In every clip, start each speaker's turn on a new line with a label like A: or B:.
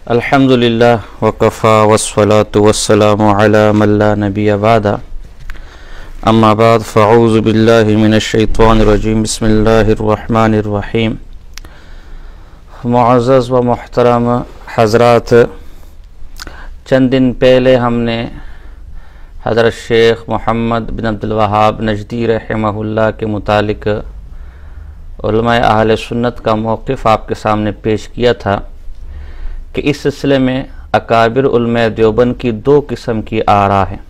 A: الحمدللہ وکفا والصلاة والسلام علی من لا نبی بعد اما بعد فاعوذ باللہ من الشیطان الرجیم بسم اللہ الرحمن الرحیم۔ معزز و محترم حضرات، چند دن پہلے ہم نے حضرت شیخ محمد بن عبد الوہاب نجدی رحمہ اللہ کے متعلق علماء اہل سنت کا موقف آپ کے سامنے پیش کیا تھا کہ اس سلسلے میں اکابر علماء دیوبند کی دو قسم کی آراء ہیں۔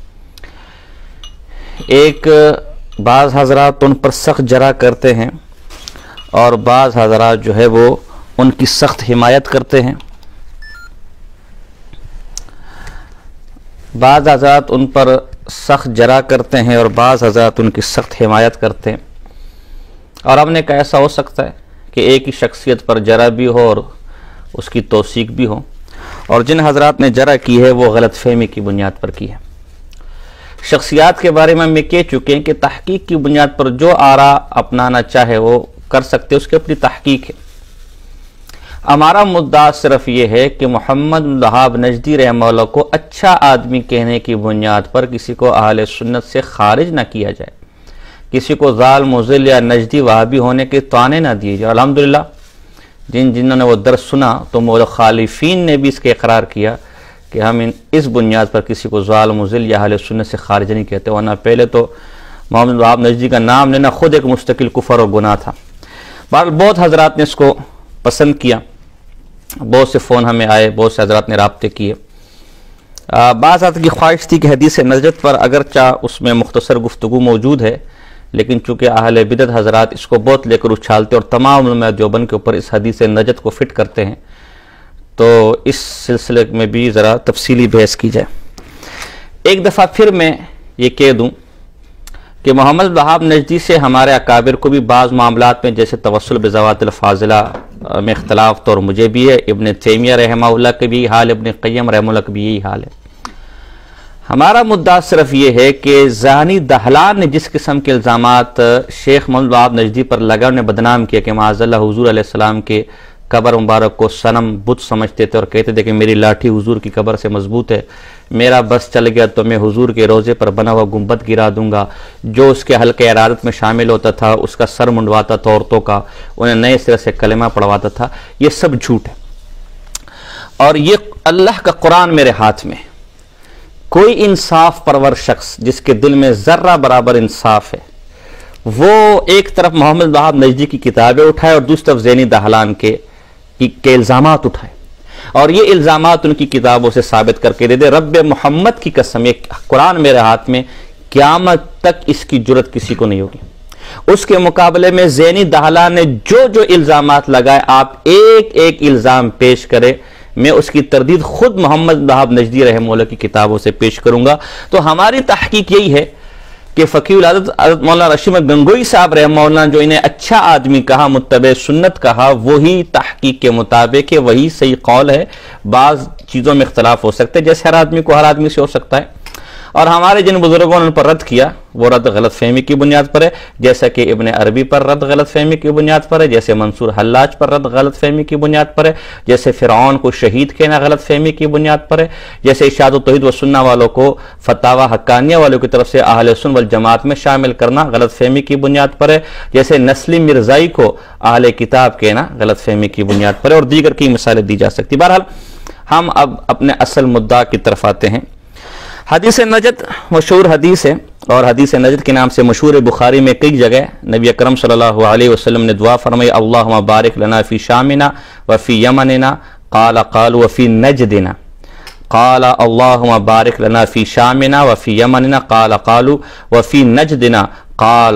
A: ایک بعض حضرات ان پر سخت جرح کرتے ہیں اور بعض حضرات جو ہے وہ ان کی سخت حمایت کرتے ہیں۔ بعض حضرات ان پر سخت جرح کرتے ہیں اور بعض حضرات ان کی سخت حمایت کرتے ہیں، اور ہم نے کہا ایسا ہو سکتا ہے کہ ایک ہی شخصیت پر جرح بھی ہو اور اس کی توثیق بھی ہو، اور جن حضرات نے جرح کی ہے وہ غلط فہمی کی بنیاد پر کی ہے۔ شخصیات کے بارے میں کہہ چکے ہیں کہ تحقیق کی بنیاد پر جو آراء اپنانا چاہے وہ کر سکتے، اس کی اپنی تحقیق ہے۔ ہمارا مدعا صرف یہ ہے کہ محمد بن وہاب نجدی رحمہ اللہ کو اچھا آدمی کہنے کی بنیاد پر کسی کو اہل سنت سے خارج نہ کیا جائے، کسی کو ظالم مضل یا نجدی وہابی ہونے کے طعنے نہ دیے جائے۔ الحمدللہ جنہوں نے وہ درس سنا تو مخالفین نے بھی اس کے اقرار کیا کہ ہم اس بنیاد پر کسی کو ظالم مضل یا اہل سنت سے خارج نہیں کہتے، ورنہ پہلے تو محمد بن وہاب نجدی کا نام لینا خود ایک مستقل کفر اور گناہ تھا۔ بہرحال بہت حضرات نے اس کو پسند کیا، بہت سے فون ہمیں آئے، بہت سے حضرات نے رابطے کیے۔ بعض حضرات کی خواہش تھی کہ حدیث نجات پر اگرچہ اس میں مختصر گفتگو موجود ہے، لیکن چونکہ اہل بدعت حضرات اس کو بہت لے کر اچھالتے اور تمام علماء دیوبند کے اوپر اس حدیث نجات کو فٹ کرتے ہیں، تو اس سلسلے میں بھی ذرا تفصیلی بحث کی جائے۔ ایک دفعہ پھر میں یہ کہہ دوں کہ محمد بن وہاب نجدی سے ہمارے اکابر کو بھی بعض معاملات میں جیسے توسل بذوات الفاضلہ میں اختلاف تو اور مجھے بھی ہے، ابن تیمیہ رحمہ اللہ کے بھی حال، ابن قیم رحمہ اللہ کے بھی یہی حال ہے۔ ہمارا مدعا صرف یہ ہے کہ ذہنی دہلان نے جس قسم کے الزامات شیخ محمد بن وہاب نجدی پر لگا، انہیں بدنام کیا کہ معاذ اللہ حضور علیہ السلام کے قبر مبارک کو صنم بت سمجھتے تھے اور کہتے تھے کہ میری لاٹھی حضور کی قبر سے مضبوط ہے، میرا بس چل گیا تو میں حضور کے روزے پر بنا ہوا گنبد گرا دوں گا۔ جو اس کے حلقہ ارادت میں شامل ہوتا تھا اس کا سر منڈواتا تھا عورتوں کا، انہیں نئے سرے سے کلمہ پڑھواتا تھا، یہ سب جھوٹ ہے۔ اور یہ اللہ کا قرآن میرے ہاتھ میں، کوئی انصاف پرور شخص جس کے دل میں ذرہ برابر انصاف ہے وہ ایک طرف محمد بن وہاب نجدی کی کتابیں اٹھائے اور دوسری طرف ذہنی دہلان کے الزامات اٹھائے، اور یہ الزامات ان کی کتابوں سے ثابت کر کے دے دے۔ رب محمد کی قسم، یہ قرآن میرے ہاتھ میں، قیامت تک اس کی جرت کسی کو نہیں ہوگی۔ اس کے مقابلے میں ذہنی دہلان نے جو الزامات لگائے، آپ ایک ایک الزام پیش کرے، میں اس کی تردید خود محمد بن وہاب نجدی رحمہ اللہ کی کتابوں سے پیش کروں گا۔ تو ہماری تحقیق یہی ہے کہ فقیہ الحضرت مولانا رشید احمد گنگوئی صاحب رحمہ اللہ جو انہیں اچھا آدمی کہا، متبع سنت کہا، وہی تحقیق کے مطابق ہے، وہی صحیح قول ہے۔ بعض چیزوں میں اختلاف ہو سکتے ہیں، جیسے ہر آدمی سے ہو سکتا ہے، اور ہمارے جن بزرگوں نے ان پر رد کیا وہ رد غلط فہمی کی بنیاد پر ہے، جیسا کہ ابن عربی پر رد غلط فہمی کی بنیاد پر ہے، جیسے منصور حلاج پر رد غلط فہمی کی بنیاد پر ہے، جیسے فرعون کو شہید کہنا غلط فہمی کی بنیاد پر ہے، جیسے ارشاد التوحید و سنہ والوں کو فتاوی حقانیہ والوں کی طرف سے اہل سنت والجماعت میں شامل کرنا غلط فہمی کی بنیاد پر ہے، جیسے نسلی مرزائی کو اہل کتاب کہنا غلط فہمی کی بنیاد پر ہے، اور دیگر کی مثالیں دی جا سکتی۔ بہرحال ہم اب اپنے اصل مدعا کی طرف آتے ہیں۔ حدیث نجات مشہور حدیث ہے، اور حدیث نجات کے نام سے مشہور بخاری میں کئی جگہ نبی اکرم صلی اللہ علیہ وسلم نے دعا فرمائی، اللہم بارک لنا فی شامنا وفی یمننا قال قالوا وفی نجدنا، قال اللہم بارک لنا فی شامنا وفی یمننا قال قالوا وفی نجدنا، قال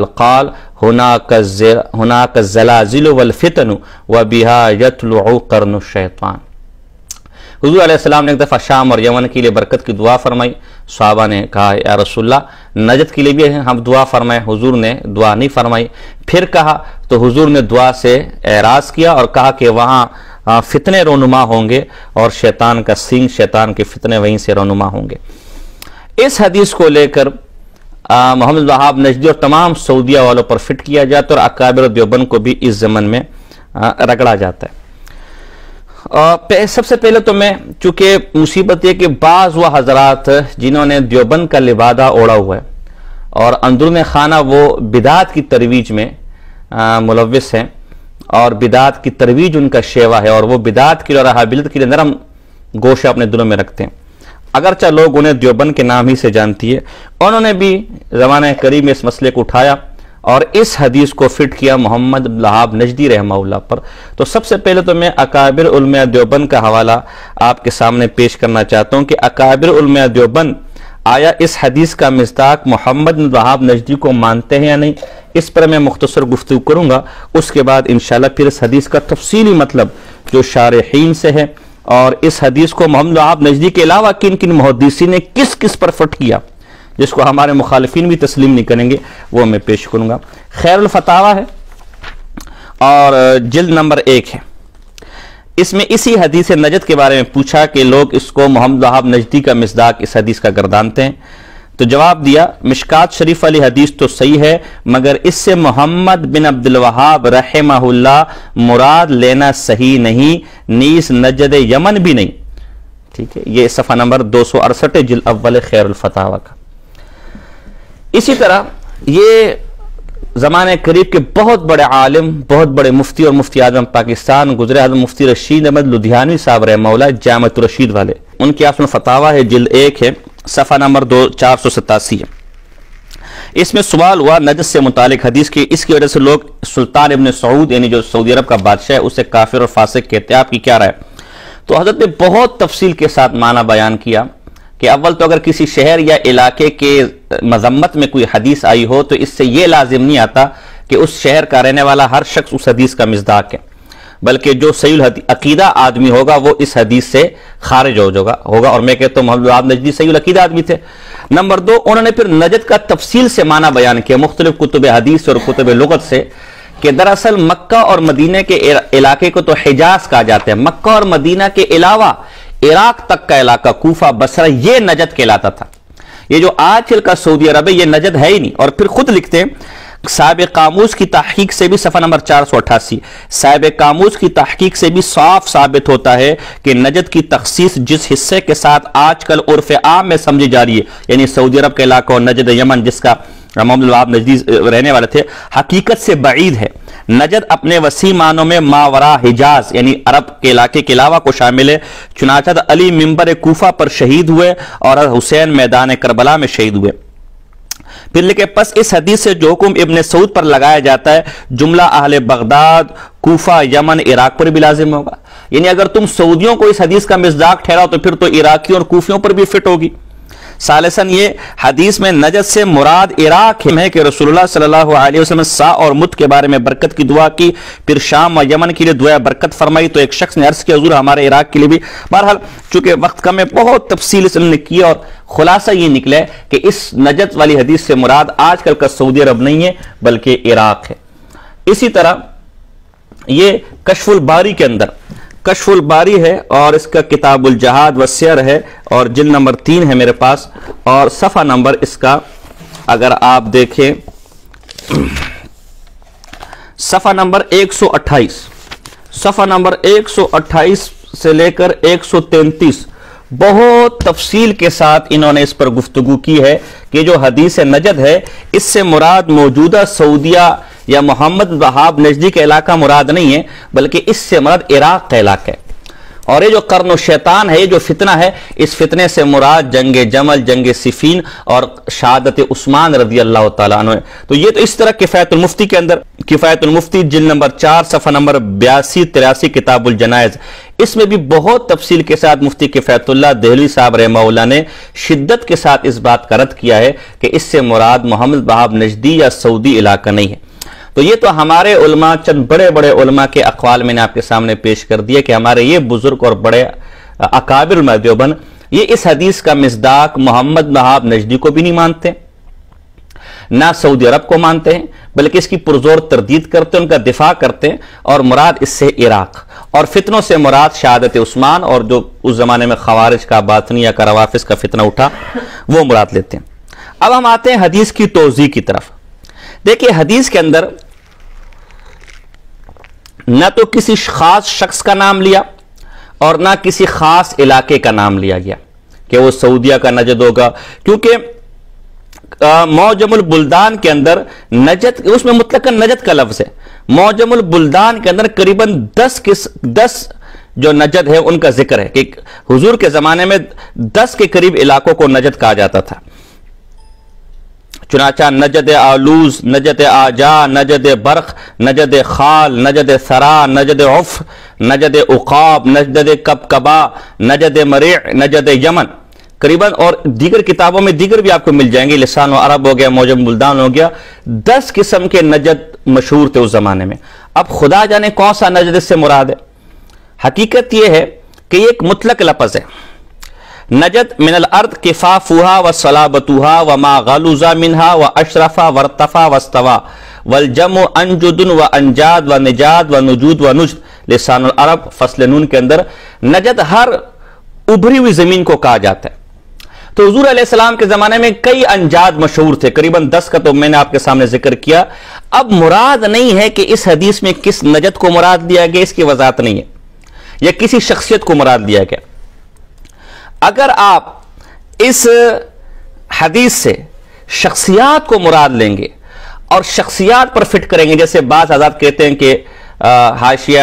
A: ہناک الزلازل والفتن وبہا یطلع قرن الشیطان۔ حضور علیہ السلام نے ایک دفعہ شام اور یمن کے لیے برکت کی دعا فرمائی، صحابہ نے کہا یا رسول اللہ نجات کے لیے بھی ہم دعا فرمائیں، حضور نے دعا نہیں فرمائی۔ پھر کہا تو حضور نے دعا سے اعراض کیا اور کہا کہ وہاں فتنے رونما ہوں گے اور شیطان کا سینگ، شیطان کے فتنے وہیں سے رونما ہوں گے۔ اس حدیث کو لے کر محمد بن وہاب نجدی اور تمام سعودیہ والوں پر فٹ کیا جاتا ہے اور اکابر دیوبند کو بھی اس ضمن میں رگڑا جاتا ہے۔ سب سے پہلے تو میں چونکہ مصیبت یہ کہ بعض وہ حضرات جنہوں نے دیوبند کا لبادہ اوڑا ہوا ہے اور اندرون خانہ وہ بدعات کی ترویج میں ملوث ہیں اور بدعات کی ترویج ان کا شیوا ہے اور وہ بدعات کے لیے اور رہابیت کے لیے نرم گوشہ اپنے دلوں میں رکھتے ہیں، اگرچہ لوگ انہیں دیوبند کے نام ہی سے جانتی ہے، انہوں نے بھی زمانہ قریب میں اس مسئلے کو اٹھایا اور اس حدیث کو فٹ کیا محمد بن وہاب نجدی رحمہ اللہ پر۔ تو سب سے پہلے تو میں اکابر علماء دیوبند کا حوالہ آپ کے سامنے پیش کرنا چاہتا ہوں کہ اکابر علماء دیوبند آیا اس حدیث کا مصداق محمد بن وہاب نجدی کو مانتے ہیں یا نہیں، اس پر میں مختصر گفتگو کروں گا، اس کے بعد انشاءاللہ پھر اس حدیث کا تفصیلی مطلب جو شارحین سے ہے اور اس حدیث کو محمد بن وہاب نجدی کے علاوہ کن کن محدثین نے کس کس پر فٹ کیا جس کو ہمارے مخالفین بھی تسلیم نہیں کریں گے وہ میں پیش کروں گا۔ خیر الفتاوی ہے اور جلد نمبر 1 ہے، اس میں اسی حدیث نجد کے بارے میں پوچھا کہ لوگ اس کو محمد وہاب نجدی کا مصداق اس حدیث کا گردانتے ہیں، تو جواب دیا مشکات شریف والی حدیث تو صحیح ہے مگر اس سے محمد بن عبد الوہاب رحمہ اللہ مراد لینا صحیح نہیں، نیز نجد یمن بھی نہیں۔ ٹھیک ہے، یہ صفحہ نمبر 268 جلد اول خیر الفتاوی کا۔ اسی طرح یہ زمانے قریب کے بہت بڑے عالم، بہت بڑے مفتی اور مفتی اعظم پاکستان گزرے حضرت مفتی رشید احمد لدھیانوی صاحب رحمہ اللہ جامع الرشید والے، ان کی اصل فتاوی ہے جلد 1 ہے، صفحہ نمبر 487 ہے۔ اس میں سوال ہوا نجد سے متعلق حدیث کی، اس کی وجہ سے لوگ سلطان ابن سعود یعنی جو سعودی عرب کا بادشاہ ہے اسے کافر اور فاسق کہتے ہیں، آپ کی کیا رائے؟ تو حضرت نے بہت تفصیل کے ساتھ معنی بیان کیا کہ اول تو اگر کسی شہر یا علاقے کے مذمت میں کوئی حدیث آئی ہو تو اس سے یہ لازم نہیں آتا کہ اس شہر کا رہنے والا ہر شخص اس حدیث کا مصداق ہے، بلکہ جو صحیح عقیدہ آدمی ہوگا وہ اس حدیث سے خارج ہوگا، اور میں کہتا ہوں محمد وہاب نجدی صحیح العقیدہ آدمی تھے۔ نمبر 2، انہوں نے پھر نجد کا تفصیل سے معنی بیان کیا مختلف کتب حدیث اور کتب لغت سے کہ دراصل مکہ اور مدینہ کے علاقے کو تو حجاز کہا جاتا ہے، مکہ اور مدینہ کے علاوہ عراق تک کا علاقہ کوفہ بصرہ یہ نجد کہلاتا تھا۔ یہ جو آج کل کا سعودی عرب ہے یہ نجد ہے ہی نہیں، اور پھر خود لکھتے ہیں صاحب قاموس کی تحقیق سے بھی صفحہ نمبر 488 صاحب قاموس کی تحقیق سے بھی صاف ثابت ہوتا ہے کہ نجد کی تخصیص جس حصے کے ساتھ آج کل عرف عام میں سمجھی جا رہی ہے یعنی سعودی عرب کا علاقہ اور نجد یمن جس کا محمد وہاب نجدی رہنے والے تھے حقیقت سے بعید ہے۔ نجد اپنے وسیع معنوں میں ماورا حجاز یعنی عرب کے علاقے کے علاوہ کو شامل ہے، چنانچہ علی منبر کوفہ پر شہید ہوئے اور حسین میدان کربلا میں شہید ہوئے۔ پھر لکھے پس اس حدیث سے جو حکم ابن سعود پر لگایا جاتا ہے جملہ اہل بغداد کوفہ یمن عراق پر بھی لازم ہوگا، یعنی اگر تم سعودیوں کو اس حدیث کا مصداق ٹھہراؤ تو پھر تو عراقیوں اور کوفیوں پر بھی فٹ ہوگی۔ ثالثاً یہ حدیث میں نجد سے مراد عراق ہے کہ رسول اللہ صلی اللہ علیہ وسلم سا اور مت کے بارے میں برکت کی دعا کی، پھر شام و یمن کے لیے دعا برکت فرمائی، تو ایک شخص نے عرض کیا حضور ہمارے عراق کے لیے بھی۔ بہرحال چونکہ وقت کم ہے بہت تفصیل سے نے کیا اور خلاصہ یہ نکلا کہ اس نجد والی حدیث سے مراد آج کل کا سعودی عرب نہیں ہے بلکہ عراق ہے۔ اسی طرح یہ کشف الباری کے اندر کشف الباری ہے اور اس کا کتاب الجہاد والسیر ہے اور جلد نمبر 3 ہے میرے پاس، اور صفحہ نمبر اس کا اگر آپ دیکھیں صفحہ نمبر 128 صفحہ نمبر 128 سے لے کر 133 بہت تفصیل کے ساتھ انہوں نے اس پر گفتگو کی ہے کہ جو حدیث نجد ہے اس سے مراد موجودہ سعودیہ یا محمد وہاب نجدی کا علاقہ مراد نہیں ہے بلکہ اس سے مراد عراق کا علاقہ ہے، اور یہ جو قرن و شیطان ہے یہ جو فتنہ ہے اس فتنے سے مراد جنگ جمل جنگ صفین اور شہادت عثمان رضی اللہ تعالیٰ عنہ ہے۔ تو یہ تو اس طرح کفایت المفتی کے اندر کفایت المفتی جلد نمبر 4 صفحہ نمبر 82-83 کتاب الجنائز، اس میں بھی بہت تفصیل کے ساتھ مفتی کفایت اللہ دہلوی صاحب رحمہ اللہ نے شدت کے ساتھ اس بات کا رد کیا ہے کہ اس سے مراد محمد وہاب نجدی یا سعودی علاقہ نہیں ہے۔ تو یہ تو ہمارے علماء چند بڑے بڑے علماء کے اقوال میں نے آپ کے سامنے پیش کر دیا کہ ہمارے یہ بزرگ اور بڑے اکابر علماء دیوبند یہ اس حدیث کا مصداق محمد وہاب نجدی کو بھی نہیں مانتے، نہ سعودی عرب کو مانتے ہیں، بلکہ اس کی پرزور تردید کرتے ہیں، ان کا دفاع کرتے ہیں، اور مراد اس سے عراق اور فتنوں سے مراد شہادت عثمان اور جو اس زمانے میں خوارج کا باطنیہ کا روافظ کا فتنہ اٹھا وہ مراد لیتے ہیں۔ اب ہم آتے ہیں حدیث کی توضیح کی طرف۔ دیکھیں حدیث کے اندر نہ تو کسی خاص شخص کا نام لیا اور نہ کسی خاص علاقے کا نام لیا گیا کہ وہ سعودیہ کا نجد ہوگا، کیونکہ معجم البلدان کے اندر نجد، اس میں مطلقاً نجد کا لفظ ہے، معجم البلدان کے اندر قریباً 10 جو نجد ہے ان کا ذکر ہے کہ حضور کے زمانے میں 10 کے قریب علاقوں کو نجد کہا جاتا تھا۔ چنانچہ نجد آلوز، نجد آجا، نجد برق، نجد خال، نجد ثرا، نجد عف، نجد عقاب، نجد کبکبا، نجد مریع، نجد یمن قریباً، اور دیگر کتابوں میں دیگر بھی آپ کو مل جائیں گے، لسان و عرب ہو گیا، معجم بلدان ہو گیا، 10 قسم کے نجد مشہور تھے اس زمانے میں۔ اب خدا جانے کون سا نجد اس سے مراد ہے۔ حقیقت یہ ہے کہ یہ ایک مطلق لفظ ہے۔ نجد من الارض کفافها وصلابتها وما غلظ منها واشرف وارتفع واستوى والجمع انجد وانجاد ونجاد ونجود ونجد، لسان العرب فصل نون کے اندر نجد ہر ابھری ہوئی زمین کو کہا جاتا ہے۔ تو حضور علیہ السلام کے زمانے میں کئی انجاد مشہور تھے، قریباً 10 کا تو میں نے آپ کے سامنے ذکر کیا۔ اب مراد نہیں ہے کہ اس حدیث میں کس نجد کو مراد دیا گیا، اس کی وضاحت نہیں ہے، یا کسی شخصیت کو مراد دیا گیا۔ اگر آپ اس حدیث سے شخصیات کو مراد لیں گے اور شخصیات پر فٹ کریں گے، جیسے بعض حضرات کہتے ہیں کہ حاشیہ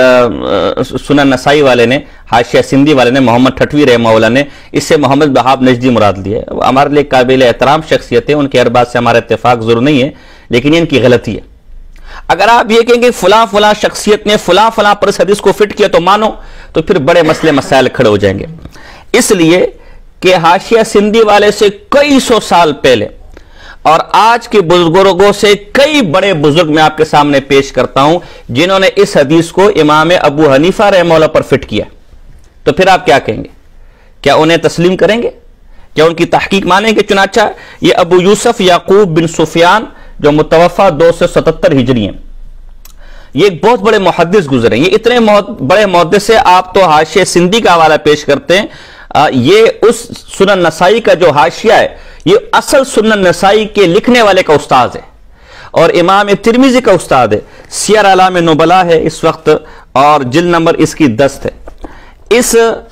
A: سنن نسائی والے نے، حاشیہ سندھی والے نے، محمد ٹھٹوی رحمہ اللہ نے اس سے محمد وہاب نجدی مراد لیا ہے۔ ہمارے لیے قابل احترام شخصیت ہے، ان کے ہر بات سے ہمارا اتفاق ضرور نہیں ہے، لیکن یہ ان کی غلطی ہے۔ اگر آپ یہ کہیں کہ فلاں فلاں شخصیت نے فلاں فلاں پر اس حدیث کو فٹ کیا تو مانو، تو پھر بڑے مسئلے مسائل کھڑے ہو جائیں گے، اس لیے کہ حاشیہ سندھی والے سے کئی سو سال پہلے اور آج کے بزرگوں سے کئی بڑے بزرگ میں آپ کے سامنے پیش کرتا ہوں جنہوں نے اس حدیث کو امام ابو حنیفہ رحمہ اللہ پر فٹ کیا، تو پھر آپ کیا کہیں گے؟ کیا انہیں تسلیم کریں گے؟ کیا ان کی تحقیق مانیں گے؟ چنانچہ یہ ابو یوسف یعقوب بن سفیان جو متوفہ 277 ہجری ہیں، یہ ایک بہت بڑے محدث گزرے ہیں، یہ اتنے بڑے محدث ہیں، آپ تو حاشیہ سندھی کا حوالہ پیش کرتے ہیں، یہ اس سنن نسائی کا جو حاشیہ ہے یہ اصل سنن نسائی کے لکھنے والے کا استاد ہے اور امام ترمذی کا استاد ہے، سیر اعلام نبلا ہے اس وقت اور جلد نمبر اس کی 10 ہے۔ اس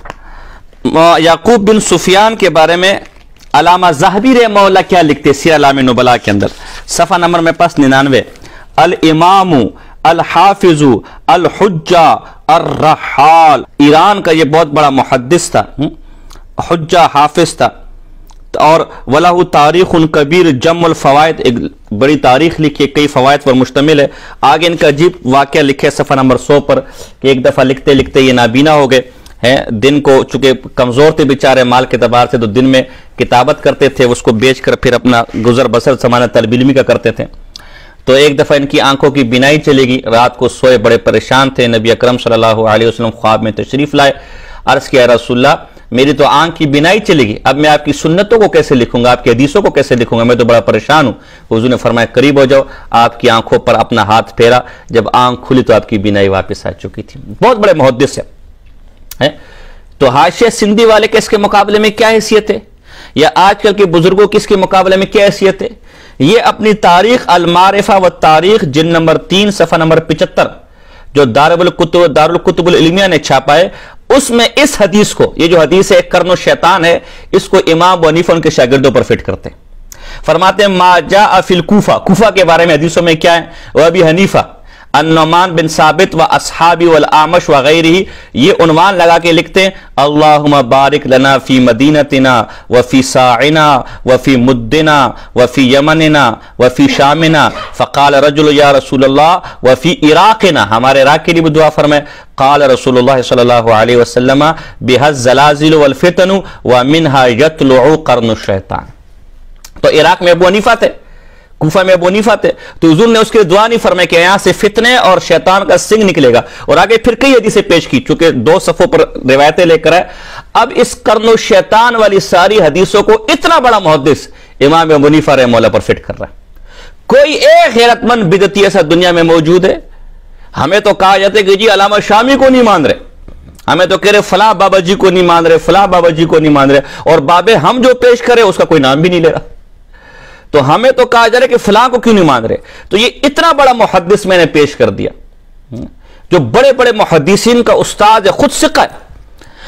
A: یعقوب بن سفیان کے بارے میں علامہ ذہبی رحمہ اللہ کیا لکھتے ہیں سیر اعلام نبلا کے اندر، صفحہ نمبر میں پاس 99، الامام الحافظ الحجہ الرحال، ایران کا یہ بہت بڑا محدث تھا، حجہ حافظ تھا، اور وَلَهُ تاریخ کبیر جم الفوائد، ایک بڑی تاریخ لکھی ہے، کئی فوائد پر مشتمل ہے۔ آگے ان کا عجیب واقعہ لکھے صفحہ نمبر 100 پر کہ ایک دفعہ لکھتے لکھتے یہ نابینا ہو گئے ہیں، دن کو چونکہ کمزور تھے بیچارے مال کے اعتبار سے، تو دن میں کتابت کرتے تھے، اس کو بیچ کر پھر اپنا گزر بسر سمانا طلب علمی کا کرتے تھے۔ تو ایک دفعہ ان کی آنکھوں کی بینائی چلے گی، رات کو سوئے، بڑے پریشان تھے، نبی اکرم صلی اللہ علیہ وسلم خواب میں تشریف لائے، عرض کیا رسول اللہ میری تو آنکھ کی بینائی چلے گی، اب میں آپ کی سنتوں کو کیسے لکھوں گا، آپ کی حدیثوں کو کیسے لکھوں گا، میں تو بڑا پریشان ہوں۔ حضور نے فرمایا قریب ہو جاؤ، آپ کی آنکھوں پر اپنا ہاتھ پھیرا، جب آنکھ کھلی تو آپ کی بینائی واپس آ چکی تھی۔ بہت بڑے محدث ہیں۔ تو حاشیہ سندھی والے کے اس کے مقابلے میں کیا حیثیت ہے، یا آج کل کے بزرگوں کی اس کے مقابلے میں کیا حیثیت ہے؟ یہ اپنی تاریخ المعرفہ و تاریخ جلد نمبر 3 صفحہ نمبر 75 جو دارالکتب العلمیہ نے چھاپا ہے، اس میں اس حدیث کو، یہ جو حدیث ہے قرن و شیطان ہے، اس کو امام ابو حنیفہ ان کے شاگردوں پر فٹ کرتے ہیں۔ فرماتے ہیں ما جاء فی الکوفہ، کوفہ کے بارے میں حدیثوں میں کیا ہے، وہ ابی حنیفہ النعمان بن ثابت و اصحابی والاعمش وغیرہ، یہ عنوان لگا کے لکھتے ہیں اللہم بارک لنا فی مدینتنا وفی ساعنا وفی مدنا وفی یمننا وفی شامنا، فقال رجل یا رسول اللہ وفی عراقنا، ہمارے عراق کے لیے بھی دعا فرمائے، قال رسول اللہ صلی اللہ علیہ وسلم بها الزلازل والفتن ومنها یطلع قرن الشیطان۔ تو عراق میں ابو حنیفہ تھے، کوفہ میں ابو حنیفہ تھے، تو حضور نے اس کے دعا نہیں فرمایا کہ یہاں سے فتنے اور شیطان کا سنگ نکلے گا، اور آگے پھر کئی حدیثیں پیش کی، چونکہ 2 صفوں پر روایتیں لے کر ہے۔ اب اس قرن و شیطان والی ساری حدیثوں کو اتنا بڑا محدث امام ابو حنیفہ رحمہ اللہ پر فٹ کر رہا ہے۔ کوئی ایک غیرت مند بدعتی ایسا دنیا میں موجود ہے؟ ہمیں تو کہا جاتا ہے کہ جی علامہ شامی کو نہیں مان رہے، ہمیں تو کہہ رہے فلاں بابا جی کو نہیں مان رہے، فلاں بابا جی کو نہیں مان رہے، اور بابے ہم جو پیش کرے اس کا کوئی نام بھی نہیں لے رہا، تو ہمیں تو کہا جا رہا ہے کہ فلاں کو کیوں نہیں مان رہے؟ تو یہ اتنا بڑا محدث میں نے پیش کر دیا جو بڑے بڑے محدثین کا استاد ہے، خود ثقہ ہے،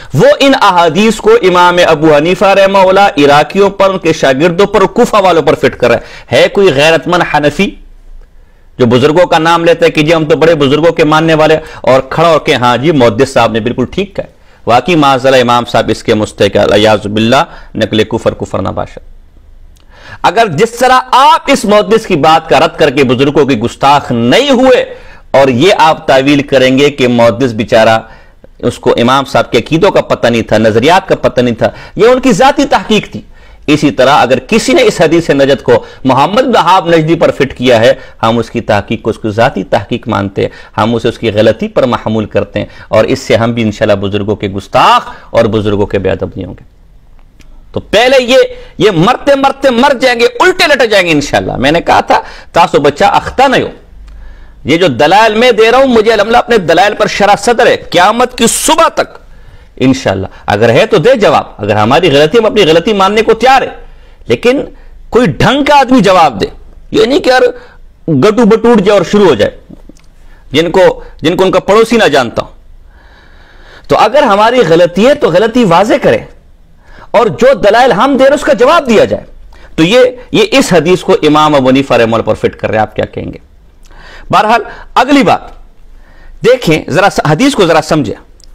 A: وہ ان احادیث کو امام ابو حنیفہ رحمہ اللہ عراقیوں پر، ان کے شاگردوں پر، کوفہ والوں پر فٹ کر رہا ہے کوئی غیرت مند حنفی جو بزرگوں کا نام لیتا ہے کہ جی ہم تو بڑے بزرگوں کے ماننے والے، اور کھڑا ہو کے ہاں جی محدث صاحب نے بالکل ٹھیک کہا، واقعی معاذاللہ امام صاحب اس کے مستحق الیاذ باللہ نقل کفر نہ باشد۔ اگر جس طرح آپ اس محدث کی بات کا رد کر کے بزرگوں کی گستاخ نہیں ہوئے، اور یہ آپ تعویل کریں گے کہ محدث بیچارہ اس کو امام صاحب کے عقیدوں کا پتہ نہیں تھا، نظریات کا پتہ نہیں تھا، یہ ان کی ذاتی تحقیق تھی، اسی طرح اگر کسی نے اس حدیث نجد کو محمد بن وہاب نجدی پر فٹ کیا ہے، ہم اس کی تحقیق کو اس کی ذاتی تحقیق مانتے ہیں، ہم اسے اس کی غلطی پر محمول کرتے ہیں، اور اس سے ہم بھی انشاءاللہ بزرگوں کے گستاخ اور بزرگوں کے بے ادب نہیں ہوں گے۔ تو پہلے یہ مرتے مرتے مر جائیں گے، الٹے لٹ جائیں گے انشاءاللہ۔ میں نے کہا تھا تاسو بچہ اختہ نہیں ہو، یہ جو دلائل میں دے رہا ہوں مجھے الحمدللہ اپنے دلائل پر شرح صدر ہے، قیامت کی صبح تک انشاءاللہ اگر ہے تو دے جواب، اگر ہماری غلطی ہم اپنی غلطی ماننے کو تیار ہے، لیکن کوئی ڈھنگ کا آدمی جواب دے، یہ نہیں کہ یار گٹو بٹوٹ جائے اور شروع ہو جائے جن کو ان کا پڑوسی نہ جانتا ہوں۔ تو اگر ہماری غلطی ہے تو غلطی واضح کرے، اور جو دلائل ہم دے رہے اس کا جواب دیا جائے۔ تو یہ اس حدیث کو امام ابو حنیفہ رحمہ اللہ پر فٹ کر رہے ہیں، آپ کیا کہیں گے؟ بہرحال اگلی بات دیکھیں، ذرا حدیث کو ذرا سمجھیں۔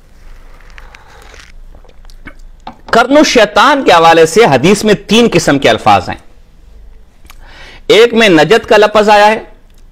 A: قرن الشیطان کے حوالے سے حدیث میں 3 قسم کے الفاظ ہیں، ایک میں نجد کا لفظ آیا ہے،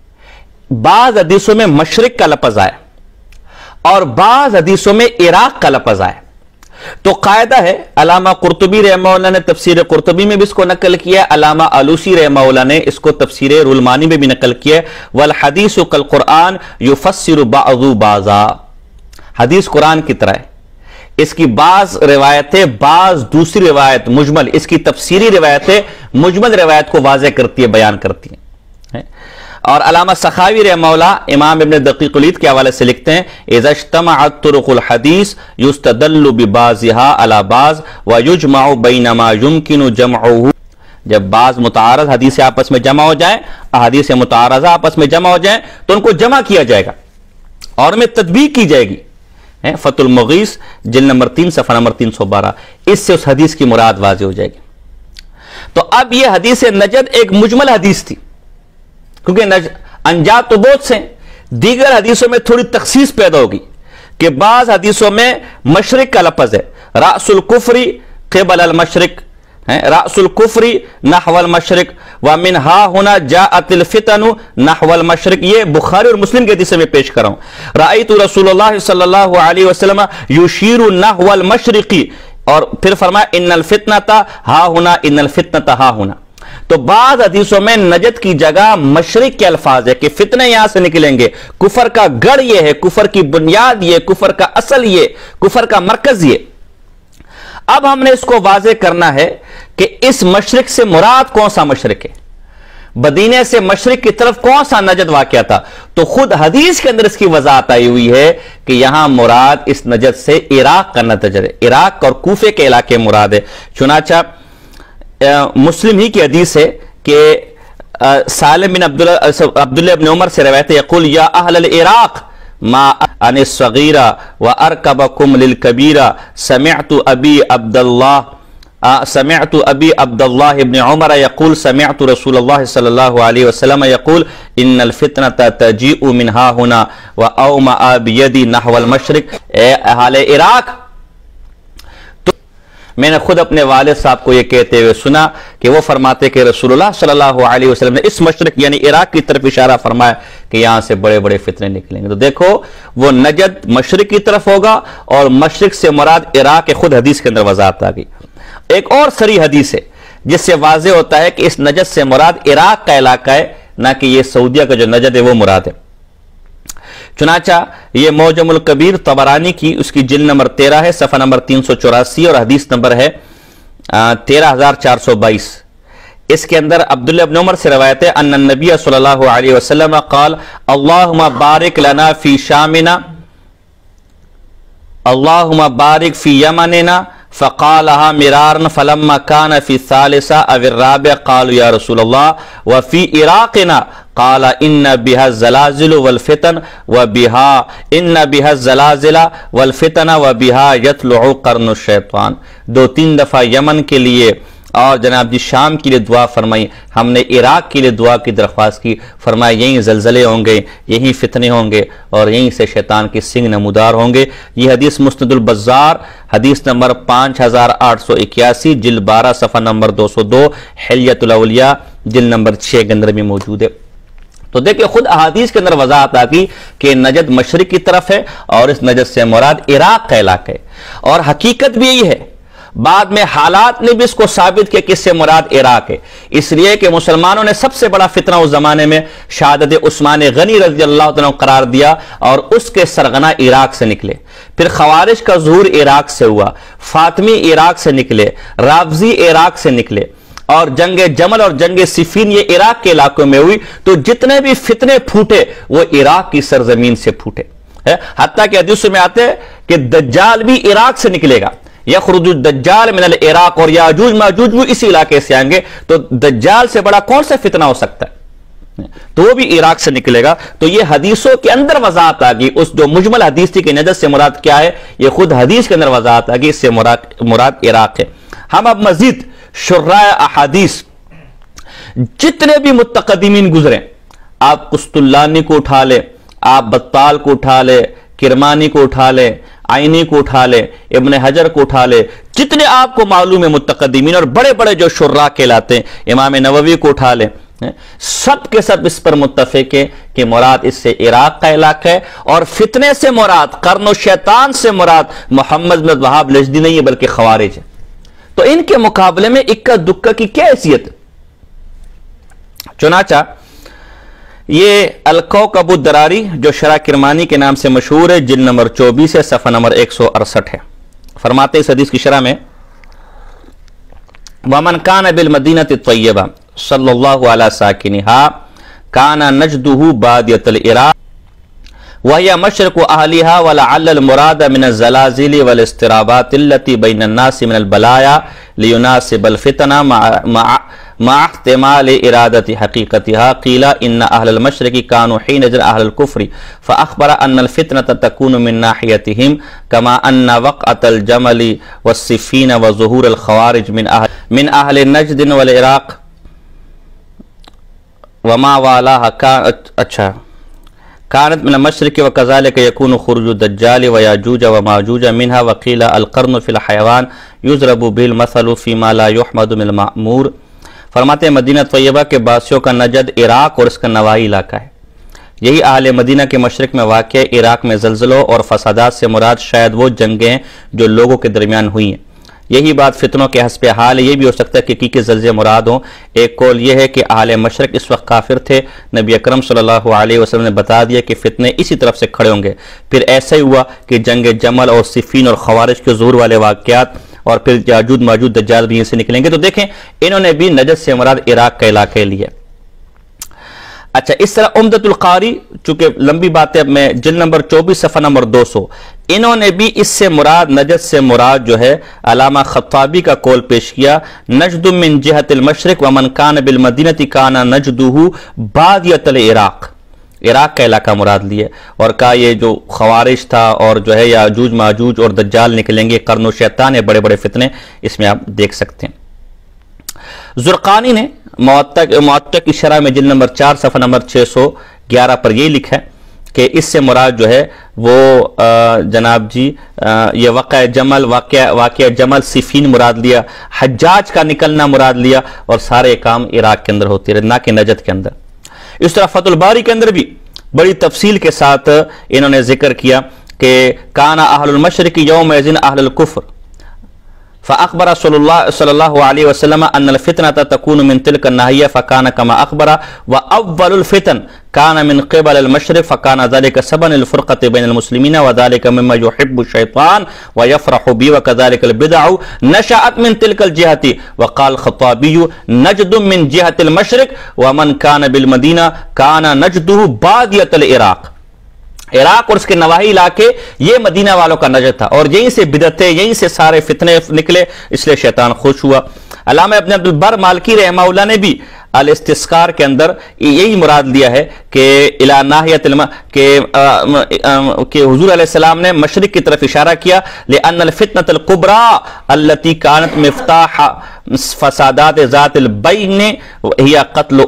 A: بعض حدیثوں میں مشرق کا لفظ آیا، اور بعض حدیثوں میں عراق کا لفظ آیا۔ تو قاعدہ ہے، علامہ قرطبی رحمہ اللہ نے تفسیر قرطبی میں بھی اس کو نقل کیا ہے، علامہ علوسی رحمہ اللہ نے اس کو تفسیر رول المعانی میں بھی نقل کیا ہے، والحدیث کالقرآن یفسر بعض بعضا، حدیث قرآن کی طرح ہے، اس کی بعض روایتیں بعض دوسری روایت مجمل، اس کی تفسیری روایتیں مجمل روایت کو واضح کرتی ہے، بیان کرتی ہیں۔ اور علامہ سخاوی رحمہ اللہ امام ابن دقیق العید کے حوالے سے لکھتے ہیں، اذا اجتمعت طرق الحدیث یستدل ببعضها على بعض ويجمع بین ما يمکن جمعه، جب بعض متعارض حدیث آپس میں جمع ہو جائیں، احادیث متعارضہ آپس میں جمع ہو جائیں تو ان کو جمع کیا جائے گا اور میں تطبیق کی جائے گی۔ فتح المغیث جلد نمبر 3 صفحہ نمبر 312، اس سے اس حدیث کی مراد واضح ہو جائے گی۔ تو اب یہ حدیث نجد ایک مجمل حدیث تھی، کیونکہ انجات تو بہت سے، دیگر حدیثوں میں تھوڑی تخصیص پیدا ہوگی کہ بعض حدیثوں میں مشرق کا لفظ ہے، رأس الکفر قبل المشرق، رأس الکفر نحو المشرق، ومن ہا ہونا جاءت الفتن نحو المشرق، یہ بخاری اور مسلم کے حدیث میں پیش کر رہا ہوں۔ رأیت رسول اللہ صلی اللہ علیہ وسلم یشیر نحو المشرقی، اور پھر فرمایا ان الفتنۃ ہا ہونا، ان الفتنۃ ہا ہونا۔ تو بعض حدیثوں میں نجد کی جگہ مشرق کے الفاظ ہے کہ فتنے یہاں سے نکلیں گے، کفر کا گڑھ یہ ہے، کفر کی بنیاد یہ، کفر کا اصل یہ، کفر کا مرکز یہ۔ اب ہم نے اس کو واضح کرنا ہے کہ اس مشرق سے مراد کون سا مشرق ہے، مدینے سے مشرق کی طرف کون سا نجد واقع تھا۔ تو خود حدیث کے اندر اس کی وضاحت آئی ہوئی ہے کہ یہاں مراد اس نجد سے عراق کا نجد ہے، عراق اور کوفے کے علاقے مراد ہے۔ چنانچہ مسلم ہی کی حدیث ہے کہ سالم بن عبداللہ بن عمر سے روایت ہے، یقول یا اہل العراق ما ان الصغیرہ وارکبکم للکبیرہ، سمعت ابی عبداللہ ابن عمر یقول سمعت رسول اللہ صلی اللہ علیہ وسلم یقول ان الفتنة تجیء من ها هنا واومأ بیدی نحو المشرق۔ اے اہل عراق، میں نے خود اپنے والد صاحب کو یہ کہتے ہوئے سنا کہ وہ فرماتے کہ رسول اللہ صلی اللہ علیہ وسلم نے اس مشرق یعنی عراق کی طرف اشارہ فرمایا کہ یہاں سے بڑے بڑے فتنے نکلیں گے۔ تو دیکھو وہ نجد مشرق کی طرف ہوگا، اور مشرق سے مراد عراق کے خود حدیث کے اندر وضاحت آ گئی۔ ایک اور صریح حدیث ہے جس سے واضح ہوتا ہے کہ اس نجد سے مراد عراق کا علاقہ ہے، نہ کہ یہ سعودیہ کا جو نجد ہے وہ مراد ہے۔ چنانچہ یہ معجم الکبیر طبرانی کی اس کی جلد نمبر 13 ہے، صفحہ نمبر 384، اور حدیث نمبر ہے 13422۔ اس کے اندر عبداللہ بن عمر سے روایت ہے ان النبی صلی اللہ علیہ وسلم قال اللہم بارک لنا فی شامنا، اللہم بارک فی یمننا، فقالها مرارا فلما كان في الثالثة أو الرابعة قالوا يا رسول الله وفي عراقنا قال إن بها الزلازل والفتن وبها يطلع قرن الشيطان. 2-3 دفعہ یمن کے لیے اور جناب جی شام کے لیے دعا فرمائی. ہم نے عراق کے لیے دعا کی درخواست کی، فرمایا یہیں زلزلے ہوں گے، یہیں فتنے ہوں گے اور یہیں سے شیطان کے سنگ نمودار ہوں گے. یہ حدیث مسند البزار حدیث نمبر 5881 جلد 12 صفحہ نمبر 202، حلیۃ الاولیاء جلد نمبر 6 کے اندر بھی موجود ہے. تو دیکھیں خود احادیث کے اندر وضاحت آ گئی کہ نجد مشرق کی طرف ہے اور اس نجد سے مراد عراق کا علاقہ ہے، اور حقیقت بھی یہی ہے. بعد میں حالات نے بھی اس کو ثابت کیا کہ اس سے مراد عراق ہے، اس لیے کہ مسلمانوں نے سب سے بڑا فتنہ اس زمانے میں شہادت عثمان غنی رضی اللہ عنہ قرار دیا اور اس کے سرغنہ عراق سے نکلے. پھر خوارج کا ظہور عراق سے ہوا، فاطمی عراق سے نکلے، رافضی عراق سے نکلے، اور جنگ جمل اور جنگ صفین یہ عراق کے علاقوں میں ہوئی. تو جتنے بھی فتنے پھوٹے وہ عراق کی سرزمین سے پھوٹے. حتیٰ کہ حدیث میں آتے ہیں کہ دجال بھی عراق سے نکلے گا، یخرج الدجال من العراق، اور یاجوج ماجوج بھی اسی علاقے سے آئیں گے. تو دجال سے بڑا کون سا فتنہ ہو سکتا ہے؟ تو وہ بھی عراق سے نکلے گا. تو یہ حدیثوں کے اندر وضاحت آ گئی. اس جو مجمل حدیث تھی کہ نجد سے مراد کیا ہے، یہ خود حدیث کے اندر وضاحت آ گئی، اس سے مراد عراق ہے. ہم اب مزید شراح احادیث جتنے بھی متقدمین گزرے، آپ قسطلانی کو اٹھا لے، آپ بطال کو اٹھا لے، کرمانی کو اٹھا لے، عینی کو اٹھا لے، ابن حجر کو اٹھا لے، جتنے آپ کو معلوم ہے متقدمین اور بڑے بڑے جو شراح کہلاتے ہیں، امام نووی کو اٹھا لے، سب کے سب اس پر متفق ہے کہ مراد اس سے عراق کا علاقہ ہے. اور فتنے سے مراد، قرن و شیطان سے مراد محمد بن وہاب نجدی نہیں ہے بلکہ خوارج ہے. تو ان کے مقابلے میں اکا دکا کی کیا حیثیت؟ چنانچہ یہ الکوکب الدراری جو شرح کرمانی کے نام سے مشہور ہے، جلد نمبر 24 ہے، صفحہ نمبر 168 ہے. فرماتے ہیں اس حدیث کی شرح میں وَمَنْ كَانَ بِالْمَدِينَةِ الطَّيِّبَةِ صلی اللہ علیہ ساکنها كَانَ نَجْدُهُ بَادِيَةَ الْعِرَاقِ وهي مشرق أهلها ولعل المراد من الزلازل والاضطرابات التي بين الناس من البلايا ليناسب الفتنة مع احتمال إرادة حقيقتها. قيل إن أهل المشرق كانوا حينئذ أهل الكفر فأخبر أن الفتنة تكون من ناحيتهم كما أن وقعة الجمل والسفين وظهور الخوارج من أهل النجد والعراق وما والاها كانت من المشرق وكذلك يكون خروج الدجال وياجوج وماجوج منها. وقيل القرن في الحيوان يضرب به المثل فيما لا يحمد من المأمور. فرماتے ہیں مدینہ طیبہ کے باسیوں کا نجد عراق اور اس کا نواحی علاقہ ہے. یہی اہل مدینہ کے مشرق میں واقع ہے. عراق میں زلزلوں اور فسادات سے مراد شاید وہ جنگیں جو لوگوں کے درمیان ہوئی ہیں. یہی بات فتنوں کے حسب حال ہے. یہ بھی ہو سکتا ہے کہ حقیقی زلزلے مراد ہوں. ایک قول یہ ہے کہ اہل مشرق اس وقت کافر تھے، نبی اکرم صلی اللہ علیہ وسلم نے بتا دیا کہ فتنے اسی طرف سے کھڑے ہوں گے. پھر ایسا ہی ہوا کہ جنگ جمل اور صفین اور خوارج کے ظہور والے واقعات اور پھر یاجوج ماجوج دجال بھی یہیں سے نکلیں گے. تو دیکھیں انہوں نے بھی نجد سے مراد عراق کا علاقہ لیا. اچھا، اس طرح عمدۃ القاری، چونکہ لمبی بات ہے، اب میں جلد نمبر 24 صفحہ نمبر 200، انہوں نے بھی اس سے مراد نجد سے مراد جو ہے علامہ خطابی کا قول پیش کیا. نجد من جہت المشرق ومن کان بالمدینہ کان نجدہ بادیۃ العراق، عراق کا علاقہ مراد لیے. اور کہا یہ جو خوارج تھا اور جو ہے یاجوج ماجوج اور دجال نکلیں گے، قرن و شیطان ہے، بڑے بڑے فتنے، اس میں آپ دیکھ سکتے ہیں. زرقانی نے معطا کی شرح میں جلد نمبر 4 صفحہ نمبر 611 پر یہ لکھا ہے کہ اس سے مراد جو ہے وہ جناب جی یہ واقعہ جمل صفین مراد لیا، حجاج کا نکلنا مراد لیا، اور سارے کام عراق کے اندر ہوتے رہے، نہ کہ نجد کے اندر. اس طرح فتح الباری کے اندر بھی بڑی تفصیل کے ساتھ انہوں نے ذکر کیا کہ کانا اہل المشرق یومئذ اہل الکفر فاخبر صلی اللہ علیہ وسلم ان الفتنة تكون من تلك الناحية فكان كما اخبر واول الفتن كان من قبل المشرق فكان ذلك سببا للفرقة بين المسلمين وذلك مما يحب الشيطان ويفرح به وكذلك البدع نشأت من تلك الجهة. وقال الخطابي نجد من جهة المشرق ومن كان بالمدينة كان نجده بادية العراق. عراق اور اس کے نواحی علاقے یہ مدینہ والوں کا نجد تھا، اور یہیں سے بدعتیں، یہیں سے سارے فتنے نکلے، اس لیے شیطان خوش ہوا۔ علامہ ابن عبد البر مالکی رحمہ اللہ نے بھی الاستذکار کے اندر یہی مراد لیا ہے کہ الی ناحیۃ کہ حضور علیہ السلام نے مشرق کی طرف اشارہ کیا، لأن الفتنة الكبرى التي كانت مفتاح فسادات ذات البین هي قتل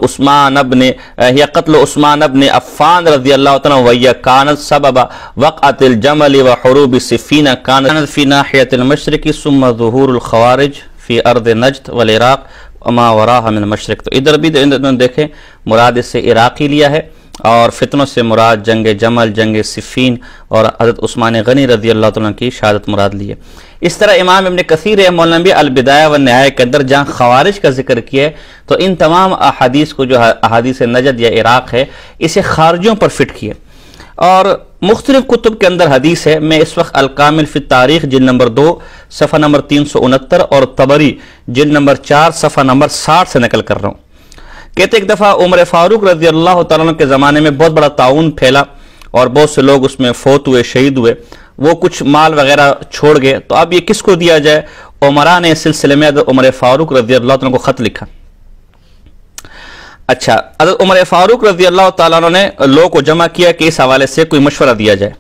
A: عثمان بن عفان رضی اللہ تعالیٰ عنہ، وهي كانت سبب وقعة الجمل وحروب صفین، كانت في ناحية المشرق ثم ظهور الخوارج في ارض نجد والعراق وما وراها من المشرق۔ تو ادھر بھی دیکھیں مراد اس سے عراقی لیا ہے، اور فتنوں سے مراد جنگ جمل، جنگ صفین اور حضرت عثمان غنی رضی اللہ تعالیٰ کی شہادت مراد لی ہے۔ اس طرح امام ابن کثیر رحمہ اللہ نے البدایہ والنہایہ کے اندر جہاں خوارج کا ذکر کیا ہے تو ان تمام احادیث کو جو احادیث نجد یا عراق ہے اسے خارجیوں پر فٹ کیا، اور مختلف کتب کے اندر حدیث ہے۔ میں اس وقت الکامل فی التاریخ جلد نمبر 2 صفحہ نمبر 369 اور طبری جلد نمبر 4 صفحہ نمبر 60 سے نقل کر رہا ہوں۔ کہتے ایک دفعہ عمر فاروق رضی اللہ تعالیٰ عنہ کے زمانے میں بہت بڑا طاعون پھیلا اور بہت سے لوگ اس میں فوت ہوئے، شہید ہوئے، وہ کچھ مال وغیرہ چھوڑ گئے، تو اب یہ کس کو دیا جائے؟ عمرہ نے اس سلسلے میں عمر فاروق رضی اللہ تعالیٰ عنہ کو خط لکھا۔ اچھا، حضرت عمر فاروق رضی اللہ تعالیٰ عنہ نے لوگوں کو جمع کیا کہ اس حوالے سے کوئی مشورہ دیا جائے،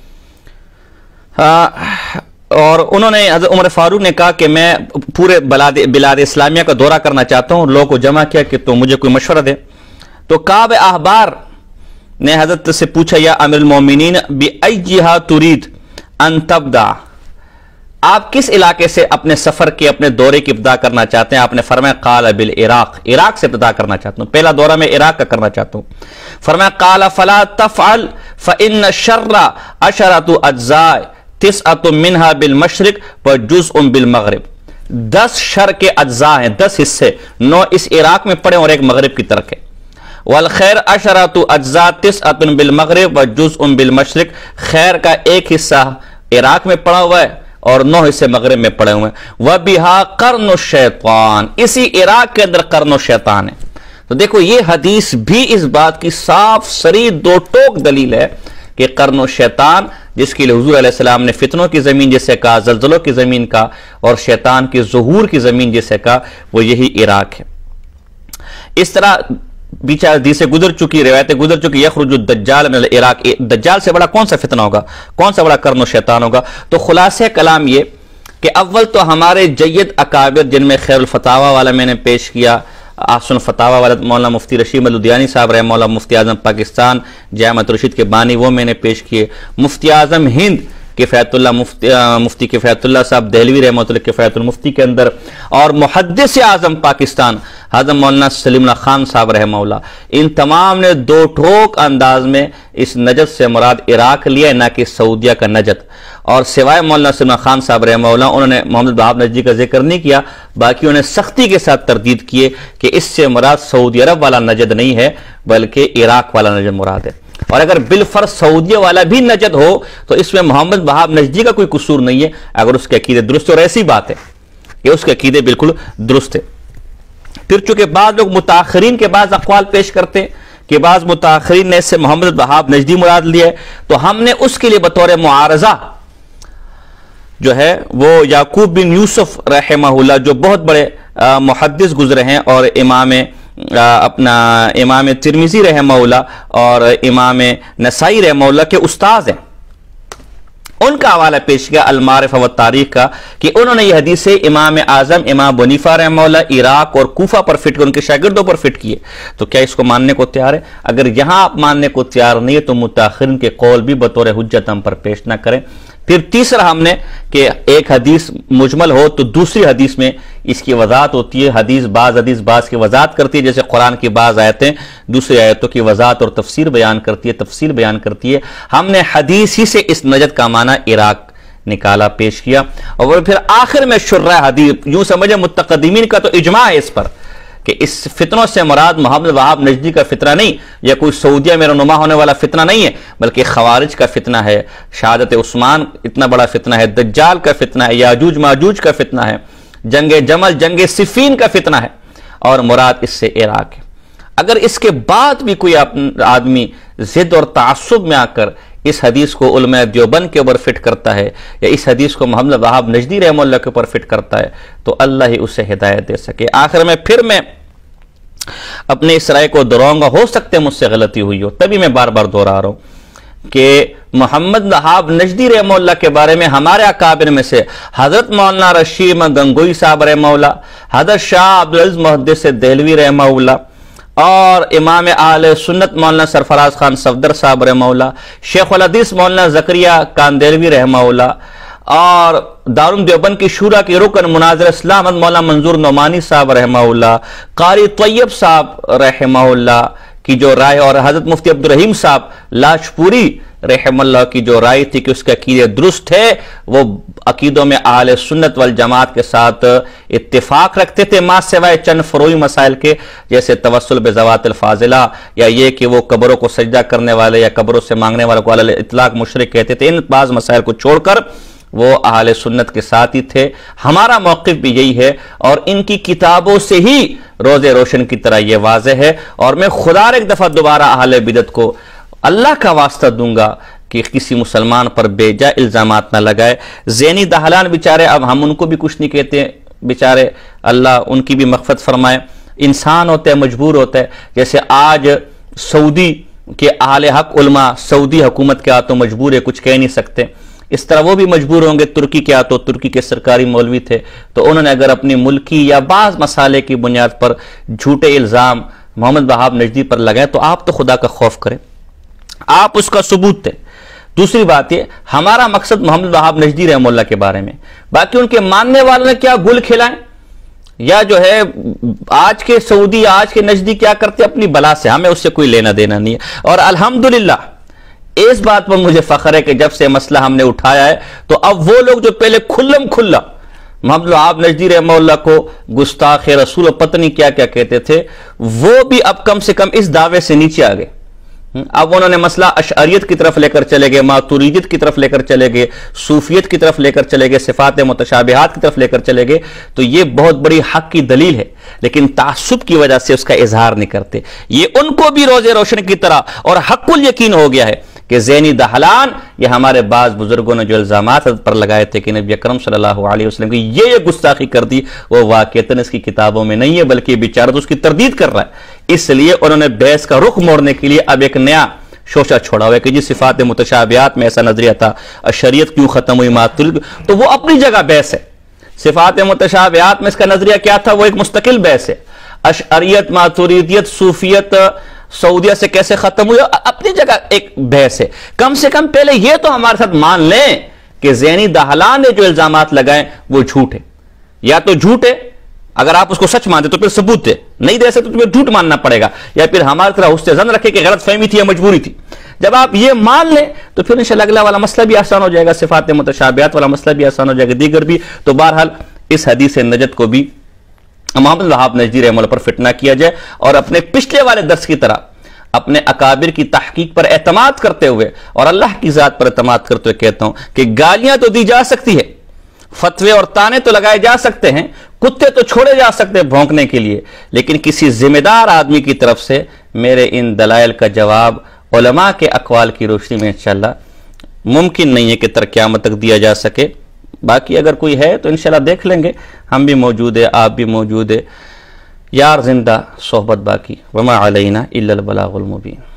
A: اور انہوں نے حضرت عمر فاروق نے کہا کہ میں پورے بلاد اسلامیہ کا دورہ کرنا چاہتا ہوں، لوگوں کو جمع کیا کہ تو مجھے کوئی مشورہ دے۔ تو کعب احبار نے حضرت سے پوچھا، یا امیر المومنین بأیہا ترید ان تبدأ، آپ کس علاقے سے اپنے سفر کے اپنے دورے کی ابتدا کرنا چاہتے ہیں؟ آپ نے فرمایا قال بالعراق، عراق سے ابتدا کرنا چاہتا ہوں، پہلا دورہ میں عراق کا کرنا چاہتا ہوں۔ فرمایا قال فلا تفعل فإن الشر عشرة اجزاء 9 منها بالمشرق وجزء بالمغرب، 10 شر کے اجزاء ہیں، 10 حصے، 9 اس عراق میں پڑے اور ایک مغرب کی طرف ہے۔ والخیر 10 اجزاء 9 بالمغرب وجزء بالمشرق، خیر کا ایک حصہ عراق میں پڑا ہوا ہے اور 9 حصے مغرب میں پڑے ہوئے ہیں۔ وَبِهَا قَرْنُ الشَّيْطَانِ، اسی عراق کے اندر قرن الشیطان ہے۔ تو دیکھو یہ حدیث بھی اس بات کی صاف صریح دو ٹوک دلیل ہے کہ قرن الشیطان، جس کے لیے حضور علیہ السلام نے فتنوں کی زمین جسے کہا، زلزلوں کی زمین کا، اور شیطان کی ظہور کی زمین جسے کہا، وہ یہی عراق ہے۔ اس طرح بیچ حدیثیں گزر چکی، روایتیں گزر چکی، یخرج الدجال من العراق، دجال سے بڑا کون سا فتنہ ہوگا، کون سا بڑا قرن و شیطان ہوگا؟ تو خلاصہ کلام یہ کہ اول تو ہمارے جید اکابر، جن میں خیر الفتاوی والا میں نے پیش کیا، احسن الفتاوی والا مولانا مفتی رشید لدھیانی صاحب رحمہ اللہ، مفتی اعظم پاکستان جامعۃ رشید کے بانی، وہ میں نے پیش کیے، مفتی اعظم ہند کفایت اللہ، مفتی کفایت اللہ صاحب دہلوی رحمۃ اللہ کفایت المفتی کے اندر، اور محدث اعظم پاکستان حضرت مولانا سلیم اللہ خان صاحب رحمہ اللہ، ان تمام نے دو ٹوک انداز میں اس نجد سے مراد عراق لیا، نہ کہ سعودیہ کا نجد۔ اور سوائے مولانا سلیم اللہ خان صاحب رحمہ اللہ، انہوں نے محمد وہاب نجدی کا ذکر نہیں کیا، باقی انہوں نے سختی کے ساتھ تردید کیے کہ اس سے مراد سعودی عرب والا نجد نہیں ہے بلکہ عراق والا نجد مراد ہے۔ اور اگر بالفرض سعودیہ والا بھی نجد ہو تو اس میں محمد وہاب نجدی کا کوئی قصور نہیں ہے، اگر اس کے عقیدے درست، اور ایسی بات ہے کہ اس کے عقیدے بالکل درست ہے۔ پھر چونکہ بعض لوگ متاخرین کے بعض اقوال پیش کرتے ہیں کہ بعض متاخرین نے اس سے محمد وہاب نجدی مراد لیا ہے، تو ہم نے اس کے لیے بطور معارضہ جو ہے وہ یعقوب بن یوسف رحمہ اللہ، جو بہت بڑے محدث گزرے ہیں اور امام ترمذی رحمہ اللہ اور امام نسائی رحمہ اللہ کے استاذ ہیں، ان کا حوالہ پیش کیا المعارف و تاریخ کا، کہ انہوں نے یہ حدیثیں امام اعظم امام ابو حنیفہ رحمہ اللہ عراق اور کوفہ پر فٹ کیے، ان کے شاگردوں پر فٹ کیے۔ تو کیا اس کو ماننے کو تیار ہے؟ اگر یہاں آپ ماننے کو تیار نہیں ہے تو متاخرین کے قول بھی بطور حجت ہم پر پیش نہ کریں۔ پھر تیسرا ہم نے کہ ایک حدیث مجمل ہو تو دوسری حدیث میں اس کی وضاحت ہوتی ہے، حدیث بعض کی وضاحت کرتی ہے، جیسے قرآن کی بعض آیتیں دوسری آیتوں کی وضاحت اور تفسیر بیان کرتی ہے، تفصیل بیان کرتی ہے۔ ہم نے حدیث ہی سے اس نجد کا معنی عراق نکالا، پیش کیا، اور پھر آخر میں شرح حدیث، یوں سمجھے متقدمین کا تو اجماع ہے اس پر کہ اس فتنوں سے مراد محمد وہاب نجدی کا فتنہ نہیں، یا کوئی سعودیہ میں رونما ہونے والا فتنہ نہیں ہے، بلکہ خوارج کا فتنہ ہے، شہادت عثمان اتنا بڑا فتنہ ہے، دجال کا فتنہ ہے، یاجوج ماجوج کا فتنہ ہے، جنگ جمل جنگ صفین کا فتنہ ہے، اور مراد اس سے عراق ہے۔ اگر اس کے بعد بھی کوئی آدمی ضد اور تعصب میں آ کر اس حدیث کو علماء دیوبند کے اوپر فٹ کرتا ہے یا اس حدیث کو محمد وہاب نجدی رحمہ اللہ کے اوپر فٹ کرتا ہے تو اللہ ہی اسے ہدایت دے سکے۔ آخر میں پھر میں اپنے اس رائے کو دہراؤں گا، ہو سکتے ہیں مجھ سے غلطی ہوئی ہو، تبھی میں بار بار دہرا رہا ہوں کہ محمد وہاب نجدی رحمہ اللہ کے بارے میں ہمارے اکابر میں سے حضرت مولانا رشید احمد گنگوئی صاحب رحمہ اللہ، حضرت شاہ عبدالعزیز محدث دہلوی رحمہ اللہ، اور امام اہل سنت مولانا سرفراز خان صفدر صاحب رحمہ اللہ، شیخ الحدیث مولانا زکریا کاندیلوی رحمہ اللہ، اور دارالعلوم دیوبند کی شورا کی رکن مناظر اسلام مولانا منظور نعمانی صاحب رحمہ اللہ، قاری طیب صاحب رحمہ اللہ کی جو رائے، اور حضرت مفتی عبدالرحیم صاحب لاجپوری رحمہ اللہ کی جو رائے تھی کہ اس کے عقیدے درست ہے، وہ عقیدوں میں اہل سنت والجماعت کے ساتھ اتفاق رکھتے تھے، ماں سوائے چند فروعی مسائل کے، جیسے توسل بذوات الفاضلہ، یا یہ کہ وہ قبروں کو سجدہ کرنے والے یا قبروں سے مانگنے والے کو علی الاطلاق مشرک کہتے تھے۔ ان بعض مسائل کو چھوڑ کر وہ اہل سنت کے ساتھ ہی تھے۔ ہمارا موقف بھی یہی ہے، اور ان کی کتابوں سے ہی روز روشن کی طرح یہ واضح ہے، اور میں خدا ایک دفعہ دوبارہ اہل بدعت کو اللہ کا واسطہ دوں گا کہ کسی مسلمان پر بے جا الزامات نہ لگائے۔ زینی دہلان بیچارے، اب ہم ان کو بھی کچھ نہیں کہتے، بیچارے اللہ ان کی بھی مغفرت فرمائے، انسان ہوتے ہیں، مجبور ہوتے ہیں۔ جیسے آج سعودی کے اہل حق علماء سعودی حکومت کے ہاتھوں مجبور ہے، کچھ کہہ نہیں سکتے، اس طرح وہ بھی مجبور ہوں گے۔ ترکی کے ہاتھوں، ترکی کے سرکاری مولوی تھے، تو انہوں نے اگر اپنی ملکی یا بعض مسالے کی بنیاد پر جھوٹے الزام محمد وہاب نجدی پر لگائے، تو آپ تو خدا کا خوف کریں، آپ اس کا ثبوت تھے۔ دوسری بات یہ، ہمارا مقصد محمد وہاب نجدی رحمہ اللہ کے بارے میں، باقی ان کے ماننے والوں نے کیا گل کھلائیں یا جو ہے آج کے سعودی، آج کے نجدی کیا کرتے اپنی بلا سے، ہمیں اس سے کوئی لینا دینا نہیں ہے۔ اور الحمدللہ اس بات پر مجھے فخر ہے کہ جب سے مسئلہ ہم نے اٹھایا ہے تو اب وہ لوگ جو پہلے کھلم کھلا محمد وہاب نجدی رحمہ اللہ کو گستاخ رسول و پتنی کیا کیا کہتے تھے، وہ بھی اب کم سے کم اس دعوے سے نیچے آ گئے۔ اب انہوں نے مسئلہ اشعریت کی طرف لے کر چلے گئے، ماتوریدیت کی طرف لے کر چلے گئے، صوفیت کی طرف لے کر چلے گئے، صفات متشابہات کی طرف لے کر چلے گئے، تو یہ بہت بڑی حق کی دلیل ہے، لیکن تعصب کی وجہ سے اس کا اظہار نہیں کرتے۔ یہ ان کو بھی روز روشن کی طرح اور حق الیقین ہو گیا ہے کہ زینی دہلان یا ہمارے بعض بزرگوں نے جو الزامات پر لگائے تھے کہ نبی اکرم صلی اللہ علیہ وسلم کی یہ گستاخی کر دی، وہ واقعتاً اس کی کتابوں میں نہیں ہے، بلکہ بیچارہ تو اس کی تردید کر رہا ہے۔ اس لیے انہوں نے بحث کا رخ موڑنے کے لیے اب ایک نیا شوشہ چھوڑا ہوا ہے کہ جی صفات متشابہات میں ایسا نظریہ تھا، اشعریت کیوں ختم ہوئی، ماتوریدی، تو وہ اپنی جگہ بحث ہے۔ صفات متشابہات میں اس کا نظریہ کیا تھا، وہ ایک مستقل بحث ہے۔ اشعریت، ماتوریدیت، صوفیت سعودیہ سے کیسے ختم ہوئی، اپنی جگہ ایک بحث ہے۔ کم سے کم پہلے یہ تو ہمارے ساتھ مان لیں کہ زینی دہلان نے جو الزامات لگائیں وہ جھوٹ ہے، یا تو جھوٹ ہے، اگر آپ اس کو سچ مانتے تو پھر ثبوت دے، نہیں دے سکتے تو پھر جھوٹ ماننا پڑے گا، یا پھر ہماری طرح حسن ظن رکھے کہ غلط فہمی تھی یا مجبوری تھی۔ جب آپ یہ مان لیں تو پھر انشاءاللہ اگلا والا مسئلہ بھی آسان ہو جائے گا، صفات متشابہات والا مسئلہ بھی آسان ہو جائے گا، دیگر بھی۔ تو بہرحال اس حدیث نجات کو بھی محمد وہاب نجدی رحمہ اللہ پر فٹ نہ کیا جائے، اور اپنے پچھلے والے درس کی طرح اپنے اکابر کی تحقیق پر اعتماد کرتے ہوئے اور اللہ کی ذات پر اعتماد کرتے ہوئے کہتا ہوں کہ گالیاں تو دی جا سکتی ہے، فتوے اور تانے تو لگائے جا سکتے ہیں، کتے تو چھوڑے جا سکتے ہیں بھونکنے کے لیے، لیکن کسی ذمہ دار آدمی کی طرف سے میرے ان دلائل کا جواب علماء کے اقوال کی روشنی میں انشاءاللہ ممکن نہیں ہے کہ تر قیامت تک دیا جا سکے۔ باقی اگر کوئی ہے تو انشاءاللہ دیکھ لیں گے، ہم بھی موجود ہے، آپ بھی موجود ہے، یار زندہ صحبت باقی، وما علینا الا البلاغ المبین۔